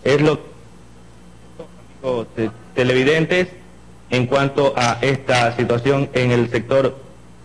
Es lo amigos televidentes en cuanto a esta situación en el sector.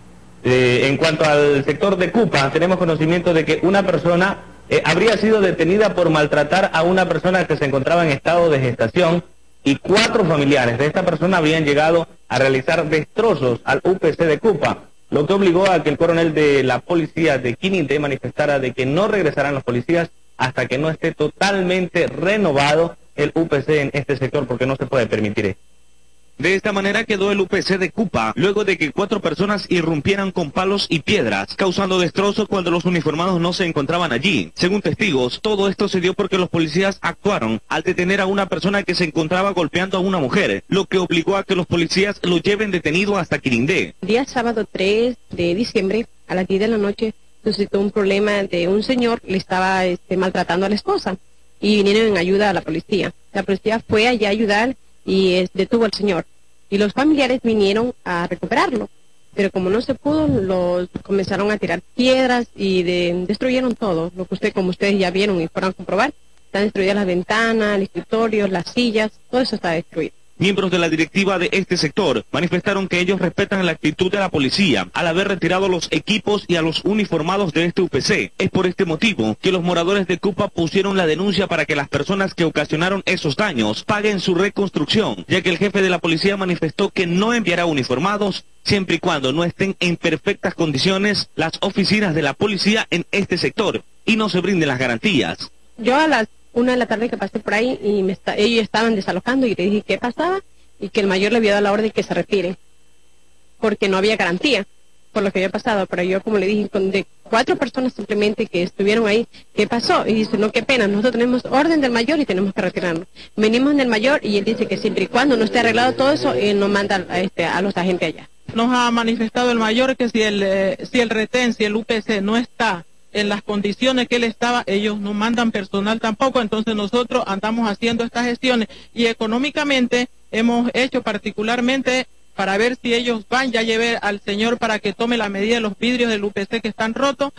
En cuanto al sector de Cupa, tenemos conocimiento de que una persona habría sido detenida por maltratar a una persona que se encontraba en estado de gestación y 4 familiares de esta persona habían llegado a realizar destrozos al UPC de Cupa, lo que obligó a que el coronel de la policía de Quinindé manifestara de que no regresarán los policías hasta que no esté totalmente renovado el UPC en este sector, porque no se puede permitir esto. De esta manera quedó el UPC de Cupa, luego de que 4 personas irrumpieran con palos y piedras, causando destrozos cuando los uniformados no se encontraban allí. Según testigos, todo esto se dio porque los policías actuaron al detener a una persona que se encontraba golpeando a una mujer, lo que obligó a que los policías lo lleven detenido hasta Quirindé. El día sábado 3 de diciembre, a las 10 de la noche, suscitó un problema de un señor, le estaba maltratando a la esposa, y vinieron en ayuda a la policía. La policía fue allá a ayudar y detuvo al señor. Y los familiares vinieron a recuperarlo. Pero como no se pudo, los comenzaron a tirar piedras y destruyeron todo. Lo que como ustedes ya vieron y fueron a comprobar, están destruidas las ventanas, el escritorio, las sillas, todo eso está destruido. Miembros de la directiva de este sector manifestaron que ellos respetan la actitud de la policía al haber retirado los equipos y a los uniformados de este UPC. Es por este motivo que los moradores de Cupa pusieron la denuncia para que las personas que ocasionaron esos daños paguen su reconstrucción, ya que el jefe de la policía manifestó que no enviará uniformados siempre y cuando no estén en perfectas condiciones las oficinas de la policía en este sector y no se brinden las garantías. Yo a las 1 de la tarde que pasé por ahí y ellos estaban desalojando y le dije qué pasaba y que el mayor le había dado la orden que se retire porque no había garantía por lo que había pasado. Pero yo, como le dije, de 4 personas simplemente que estuvieron ahí, ¿qué pasó? Y dice, no, qué pena, nosotros tenemos orden del mayor y tenemos que retirarnos. Venimos del mayor y él dice que siempre y cuando no esté arreglado todo eso, él nos manda a los agentes allá. Nos ha manifestado el mayor que si el retén, si el UPC no está en las condiciones que él estaba, ellos no mandan personal tampoco, entonces nosotros andamos haciendo estas gestiones y económicamente hemos hecho particularmente para ver si ellos van, ya llevé al señor para que tome la medida de los vidrios del UPC que están rotos,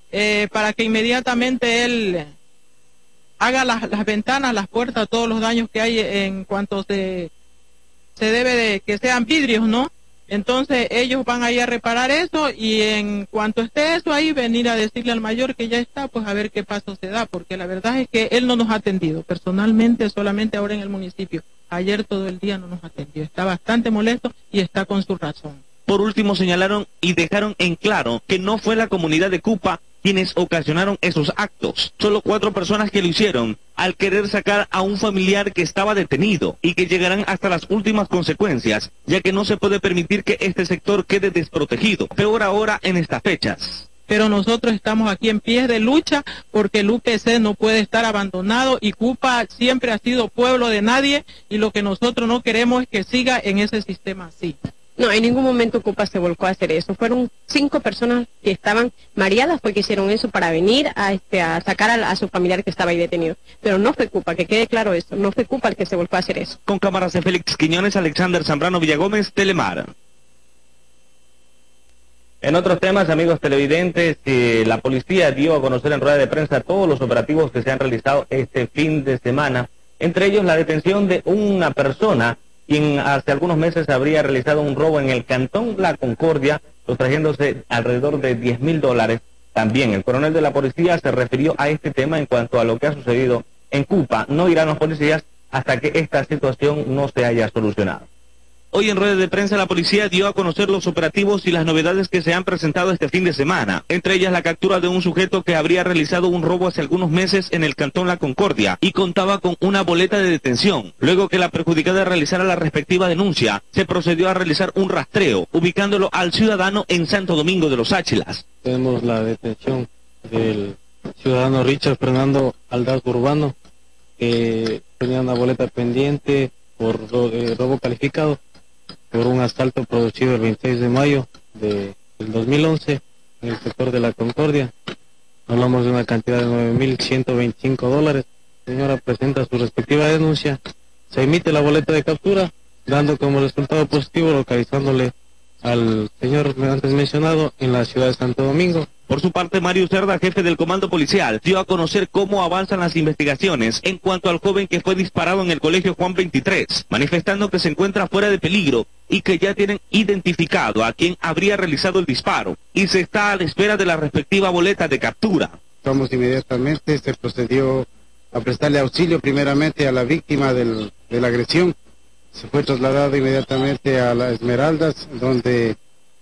para que inmediatamente él haga las ventanas, las puertas, todos los daños que hay en cuanto se debe de que sean vidrios, ¿no? Entonces ellos van a ir a reparar eso y en cuanto esté eso ahí, venir a decirle al mayor que ya está, pues a ver qué paso se da, porque la verdad es que él no nos ha atendido personalmente, solamente ahora en el municipio. Ayer todo el día no nos atendió, está bastante molesto y está con su razón. Por último señalaron y dejaron en claro que no fue la comunidad de Cupa quienes ocasionaron esos actos. Solo 4 personas que lo hicieron al querer sacar a un familiar que estaba detenido y que llegarán hasta las últimas consecuencias, ya que no se puede permitir que este sector quede desprotegido, peor ahora en estas fechas. Pero nosotros estamos aquí en pie de lucha porque el UPC no puede estar abandonado y Cupa siempre ha sido pueblo de nadie y lo que nosotros no queremos es que siga en ese sistema así. No, en ningún momento Cupa se volcó a hacer eso. Fueron 5 personas que estaban mareadas porque hicieron eso para venir a sacar a su familiar que estaba ahí detenido. Pero no fue Cupa, que quede claro eso. No fue Cupa el que se volcó a hacer eso. Con cámaras de Félix Quiñones, Alexander Zambrano Villagómez, Telemar. En otros temas, amigos televidentes, la policía dio a conocer en rueda de prensa todos los operativos que se han realizado este fin de semana. Entre ellos la detención de una persona quien hace algunos meses habría realizado un robo en el Cantón La Concordia, sustrayéndose alrededor de $10.000. También el coronel de la policía se refirió a este tema en cuanto a lo que ha sucedido en Cupa. No irán los policías hasta que esta situación no se haya solucionado. Hoy en rueda de prensa la policía dio a conocer los operativos y las novedades que se han presentado este fin de semana, entre ellas la captura de un sujeto que habría realizado un robo hace algunos meses en el Cantón La Concordia y contaba con una boleta de detención. Luego que la perjudicada realizara la respectiva denuncia, se procedió a realizar un rastreo, ubicándolo al ciudadano en Santo Domingo de los Áchilas. Tenemos la detención del ciudadano Richard Fernando Aldaz Urbano, que tenía una boleta pendiente por robo calificado por un asalto producido el 26 de mayo del 2011 en el sector de La Concordia. Hablamos de una cantidad de $9.125. La señora presenta su respectiva denuncia, se emite la boleta de captura, dando como resultado positivo localizándole al señor antes mencionado en la ciudad de Santo Domingo. Por su parte, Mario Cerda, jefe del comando policial, dio a conocer cómo avanzan las investigaciones en cuanto al joven que fue disparado en el colegio Juan 23, manifestando que se encuentra fuera de peligro y que ya tienen identificado a quien habría realizado el disparo y se está a la espera de la respectiva boleta de captura. Inmediatamente se procedió a prestarle auxilio primeramente a la víctima de la agresión. Se fue trasladado inmediatamente a las Esmeraldas, donde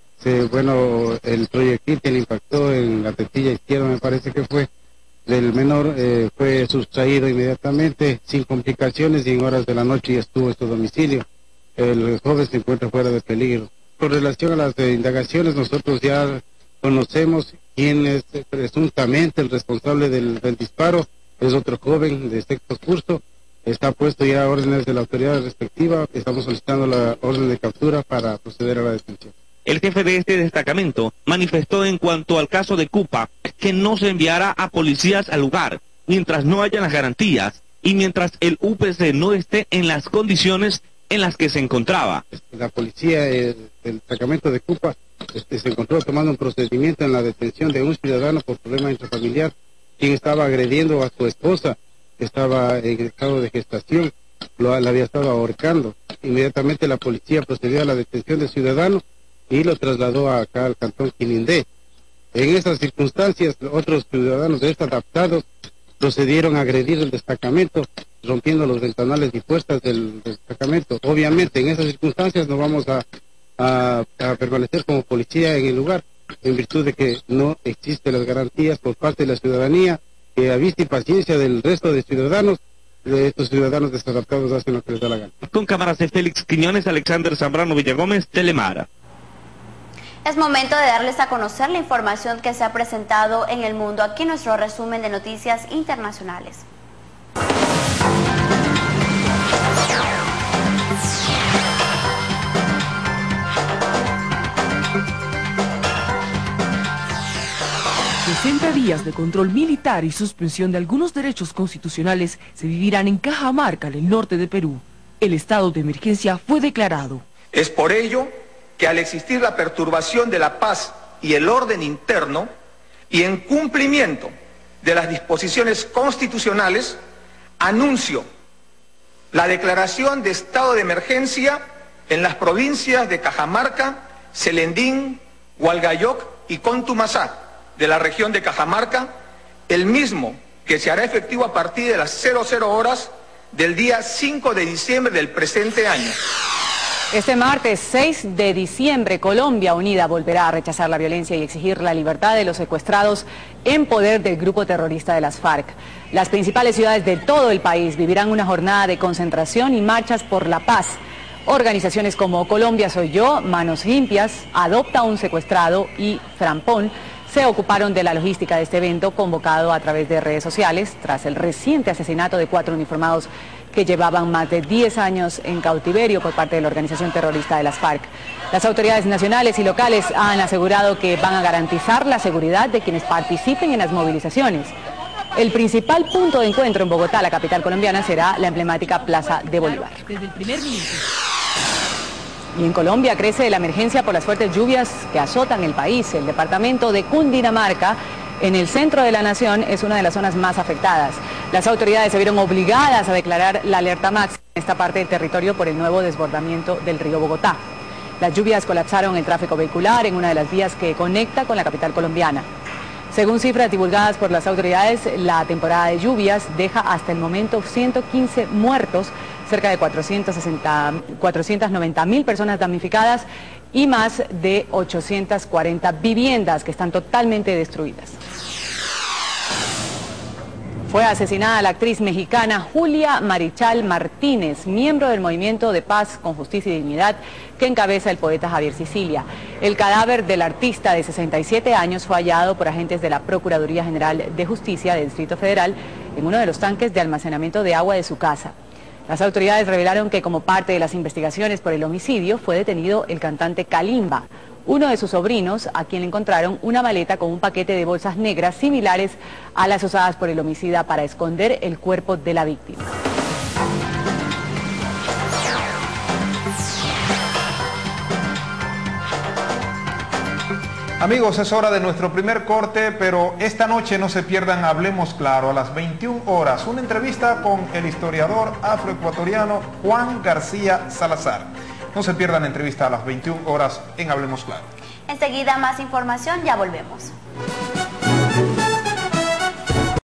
el proyectil que le impactó en la tetilla izquierda, me parece que fue, del menor, fue sustraído inmediatamente, sin complicaciones, y en horas de la noche ya estuvo en su domicilio. El joven se encuentra fuera de peligro. Con relación a las indagaciones, nosotros ya conocemos quién es presuntamente el responsable del disparo. Es otro joven de sexto curso. Está puesto ya a órdenes de la autoridad respectiva. Estamos solicitando la orden de captura para proceder a la detención. El jefe de este destacamento manifestó en cuanto al caso de Cupa que no se enviará a policías al lugar mientras no hayan las garantías y mientras el UPC no esté en las condiciones en las que se encontraba. La policía del destacamento de Cupa se encontró tomando un procedimiento en la detención de un ciudadano por problema intrafamiliar, quien estaba agrediendo a su esposa, que estaba en estado de gestación, la había estado ahorcando. Inmediatamente la policía procedió a la detención del ciudadano y lo trasladó acá al cantón Quinindé. En esas circunstancias, otros ciudadanos desadaptados procedieron a agredir el destacamento, rompiendo los ventanales y puertas del destacamento. Obviamente, en esas circunstancias no vamos a permanecer como policía en el lugar, en virtud de que no existen las garantías por parte de la ciudadanía, que a vista y paciencia del resto de ciudadanos, estos ciudadanos desadaptados hacen lo que les da la gana. Con cámaras de Félix Quiñones, Alexander Zambrano Villagómez, Telemara. Es momento de darles a conocer la información que se ha presentado en el mundo, aquí en nuestro resumen de noticias internacionales. ...60 días de control militar y suspensión de algunos derechos constitucionales se vivirán en Cajamarca, en el norte de Perú. El estado de emergencia fue declarado. Es por ello que al existir la perturbación de la paz y el orden interno, y en cumplimiento de las disposiciones constitucionales, anuncio la declaración de estado de emergencia en las provincias de Cajamarca, Celendín, Hualgayoc y Contumasá, de la región de Cajamarca, el mismo que se hará efectivo a partir de las 00 horas del día 5 de diciembre del presente año. Este martes 6 de diciembre, Colombia Unida volverá a rechazar la violencia y exigir la libertad de los secuestrados en poder del grupo terrorista de las FARC. Las principales ciudades de todo el país vivirán una jornada de concentración y marchas por la paz. Organizaciones como Colombia Soy Yo, Manos Limpias, Adopta un Secuestrado y Frampón se ocuparon de la logística de este evento convocado a través de redes sociales tras el reciente asesinato de 4 uniformados que llevaban más de 10 años en cautiverio por parte de la organización terrorista de las FARC. Las autoridades nacionales y locales han asegurado que van a garantizar la seguridad de quienes participen en las movilizaciones. El principal punto de encuentro en Bogotá, la capital colombiana, será la emblemática Plaza de Bolívar. Desde el primer minuto. Y en Colombia crece la emergencia por las fuertes lluvias que azotan el país. El departamento de Cundinamarca, en el centro de la nación, es una de las zonas más afectadas. Las autoridades se vieron obligadas a declarar la alerta máxima en esta parte del territorio por el nuevo desbordamiento del río Bogotá. Las lluvias colapsaron el tráfico vehicular en una de las vías que conecta con la capital colombiana. Según cifras divulgadas por las autoridades, la temporada de lluvias deja hasta el momento 115 muertos, cerca de 490.000 personas damnificadas y más de 840 viviendas que están totalmente destruidas. Fue asesinada la actriz mexicana Julia Marichal Martínez, miembro del Movimiento de Paz con Justicia y Dignidad que encabeza el poeta Javier Sicilia. El cadáver del artista de 67 años fue hallado por agentes de la Procuraduría General de Justicia del Distrito Federal en uno de los tanques de almacenamiento de agua de su casa. Las autoridades revelaron que como parte de las investigaciones por el homicidio fue detenido el cantante Kalimba, uno de sus sobrinos, a quien le encontraron una maleta con un paquete de bolsas negras similares a las usadas por el homicida para esconder el cuerpo de la víctima. Amigos, es hora de nuestro primer corte, pero esta noche no se pierdan Hablemos Claro a las 21 horas, una entrevista con el historiador afroecuatoriano Juan García Salazar. No se pierdan la entrevista a las 21 horas en Hablemos Claro. Enseguida más información, ya volvemos.